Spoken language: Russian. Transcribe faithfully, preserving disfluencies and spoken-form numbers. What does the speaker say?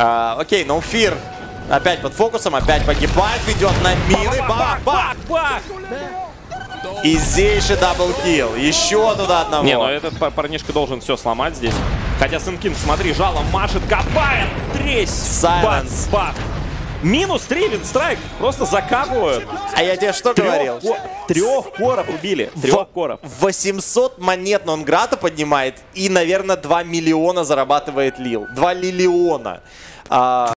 А, окей, no fear. Опять под фокусом, опять погибает, ведет на мины. Бах, бах, бах. Изейший даблкил. Еще туда одного. Не, ну этот парнишка должен все сломать здесь. Хотя Сенкин, смотри, жалом машет, копает. Тресь. Бах, бах. Минус три винстрайк. Просто закапывают. А я тебе что Трех, говорил? Ко трех коров убили. Трех коров. восемьсот монет Нонграта поднимает и, наверное, два миллиона зарабатывает Лил. два лилиона. А